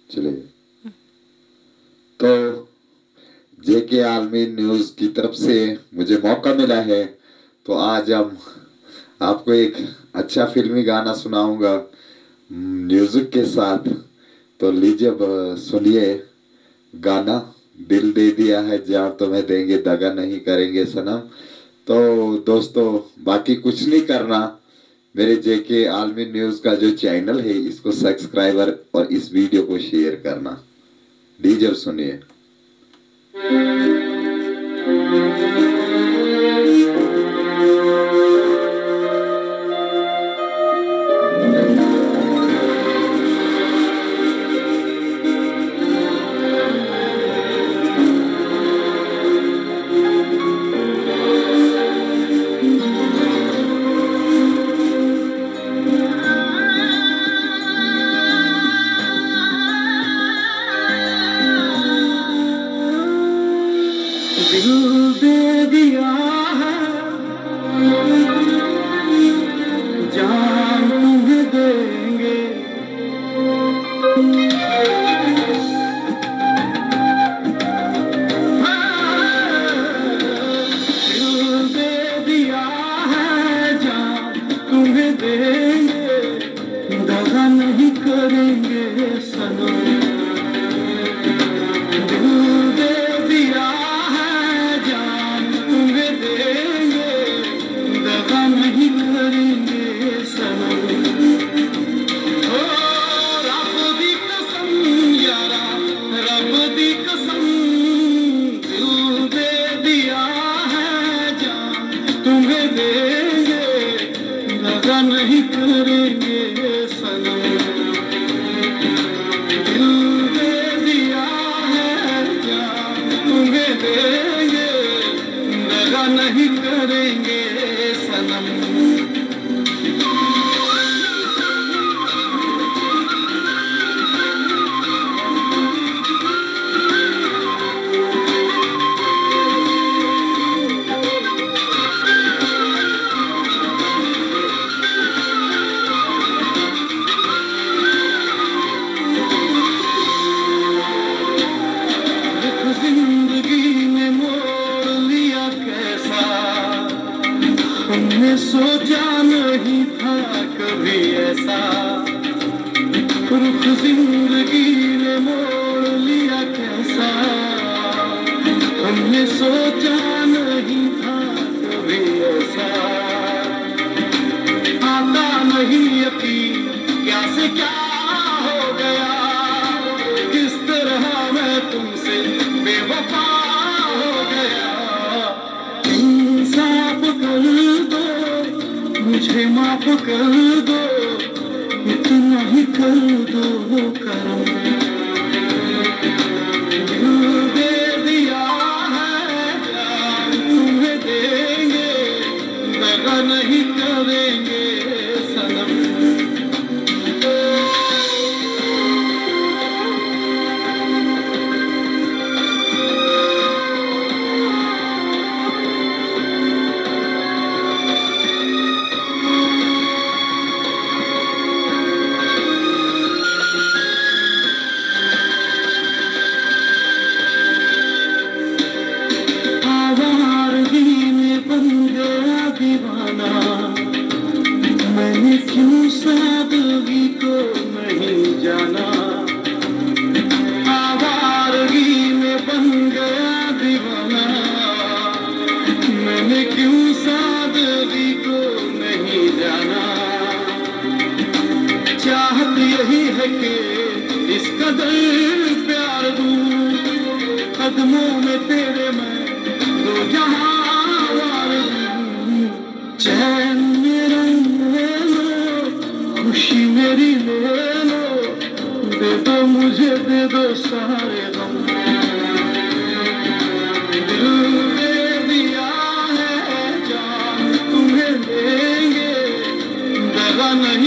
चले तो जेके आलमी न्यूज की तरफ से मुझे मौका मिला है, तो आज हम आपको एक अच्छा फिल्मी गाना सुनाऊंगा म्यूजिक के साथ। तो लीजिए सुनिए गाना, दिल दे दिया है जान तुम्हें देंगे दगा नहीं करेंगे सनम। तो दोस्तों बाकी कुछ नहीं करना, मेरे जेके आलमी न्यूज का जो चैनल है इसको सब्सक्राइबर और इस वीडियो को शेयर करना। लीजिए सुनिए। दिल दे दिया है जान तुम्हें देंगे, दिल दे दिया है जान तुम्हें देंगे, दगा नहीं करेंगे सनम। नहीं करेंगे सनम, दिल दे दिया है जान तुम्हें देंगे, दगा नहीं करेंगे सनम। हमने सोचा नहीं था कभी ऐसा, रुख जिंदगी ने मोड़ लिया कैसा। हमने सोचा नहीं था कभी ऐसा, आता नहीं यकीन क्या से क्या हो गया, किस तरह मैं तुमसे बेवफा हो गया। इंसाफ कर दो मुझे माफ कर दो, इतना ही कर दो करम। दिल दे दिया है जान तुम्हें देंगे, दगा नहीं करेंगे सनम। मैंने क्यों सादगी को नहीं जाना, आवारगी में बन गया दीवाना। मैंने क्यों सादगी को नहीं जाना, चाहत यही है कि इस कदर प्यार दूं, कदमों में तेरे मैं दो जहां वार दूं। चैन मेरा ले लो, खुशी मेरी ले लो, दे दो मुझे दे दो सारे गम। दिल दे दिया है जान तुम्हें देंगे, दगा नहीं